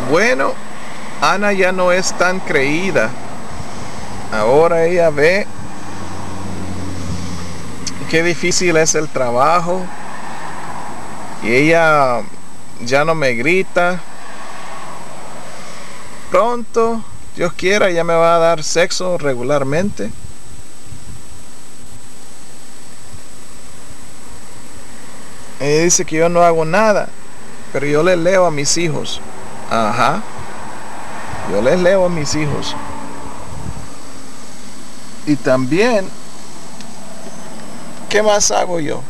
Bueno, Ana ya no es tan creída. Ahora ella ve qué difícil es el trabajo. Y ella ya no me grita. Pronto, Dios quiera, ella me va a dar sexo regularmente. Ella dice que yo no hago nada, pero yo les leo a mis hijos. Ajá. Yo les leo a mis hijos. Y también, ¿qué más hago yo?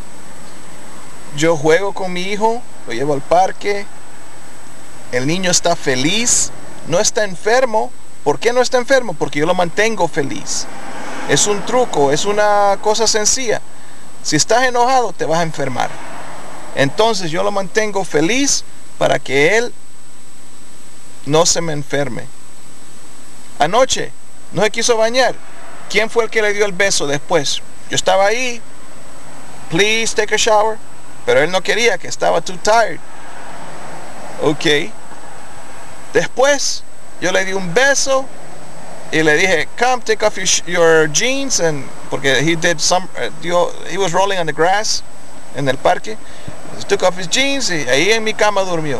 Yo juego con mi hijo, lo llevo al parque. El niño está feliz, no está enfermo. ¿Por qué no está enfermo? Porque yo lo mantengo feliz. Es un truco, es una cosa sencilla. Si estás enojado, te vas a enfermar. Entonces yo lo mantengo feliz para que él no se me enferme. Anoche no se quiso bañar. ¿Quién fue el que le dio el beso después? Yo estaba ahí. Please take a shower. Pero él no quería, que estaba too tired. Ok. Después yo le di un beso y le dije, come take off your jeans, and porque he was rolling on the grass en el parque. He took off his jeans y ahí en mi cama durmió.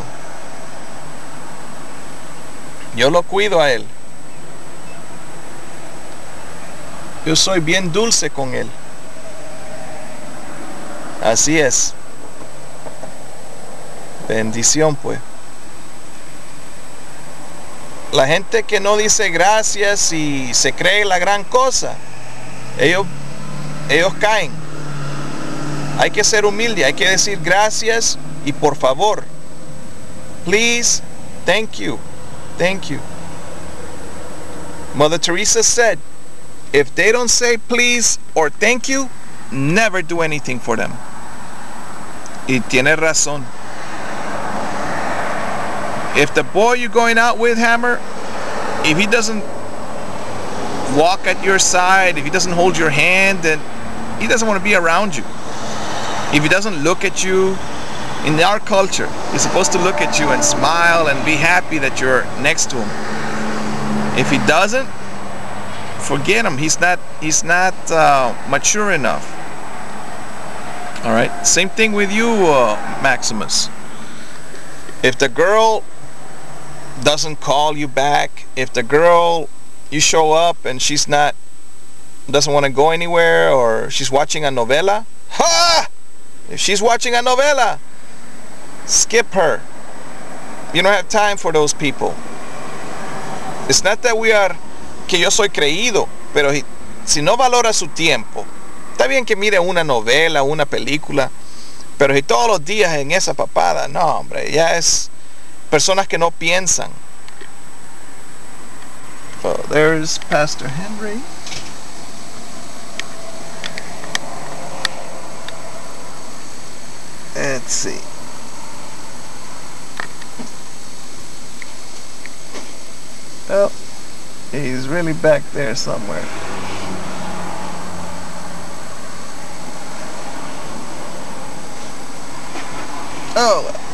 Yo lo cuido a él. Yo soy bien dulce con él. Así es. Bendición, pues. La gente que no dice gracias y se cree la gran cosa, ellos caen. Hay que ser humilde, hay que decir gracias y por favor. Please, thank you, thank you. Mother Teresa said, if they don't say please or thank you, never do anything for them. Y tiene razón. If the boy you're going out with, Hammer, if he doesn't walk at your side, if he doesn't hold your hand, then he doesn't want to be around you. If he doesn't look at you, in our culture, he's supposed to look at you and smile and be happy that you're next to him. If he doesn't, forget him. He's not mature enough. All right. Same thing with you, Maximus. If the girl doesn't call you back, if the girl, you show up and she's doesn't want to go anywhere, or she's watching a novela, ha! If she's watching a novela, skip her. You don't have time for those people. It's not that que yo soy creído, pero si no valora su tiempo, está bien que mire una novela, una película, pero si todos los días en esa papada, no, hombre, ya es personas que no piensan. So there's Pastor Henry. Let's see. Oh, he's really back there somewhere. Oh,